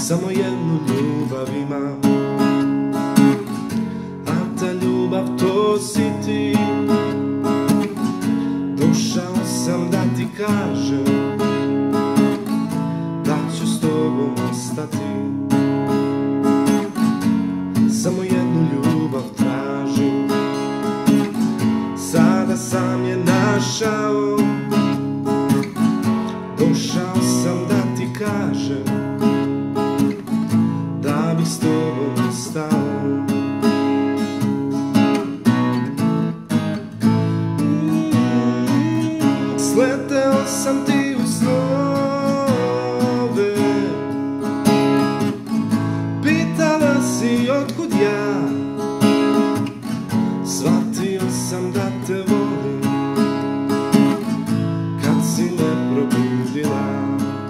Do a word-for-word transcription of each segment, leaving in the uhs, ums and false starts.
Samo jednu ljubav imam, a ta ljubav to si ti. Došao sam da ti kažem da ću s tobom ostati. Samo jednu ljubav tražim, sada sam je našao. Došao sam da ti kažem da bi s tobom ostao. Sleteo sam ti u snove, pitala si otkud ja. Shvatio sam da te volim kad si me probudila.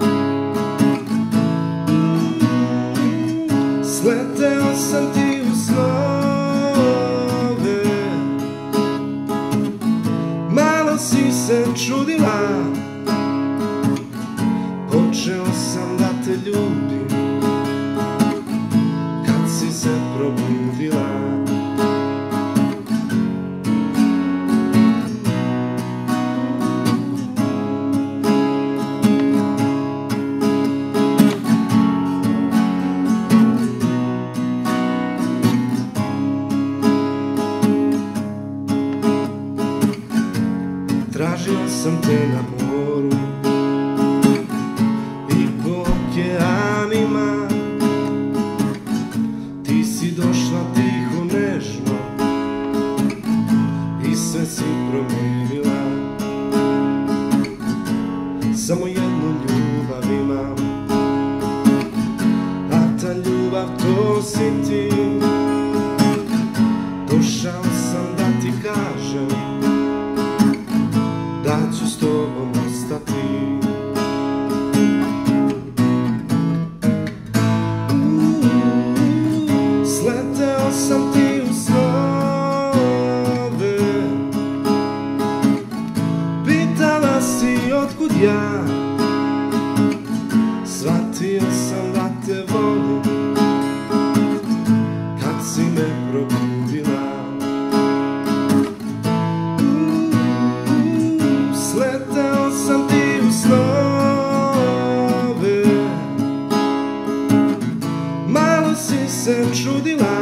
Sleteo sam ti u snove, malo si se čudila. Počeo sam da te ljubim kad si se probudila. Tražio sam te na moru i po okeanima. Ti si došla tiho, nežno i sve si promijenila. Samo jednu ljubav imam, a ta ljubav to si ti. Došao sam da ti kažem da ću s tobom ostati. Sleteo sam ti u snove, pitala si otkud ja. Shvatio sam da te volim kad si me probudila. Sleteo sam ti u snove, malo si se čudila.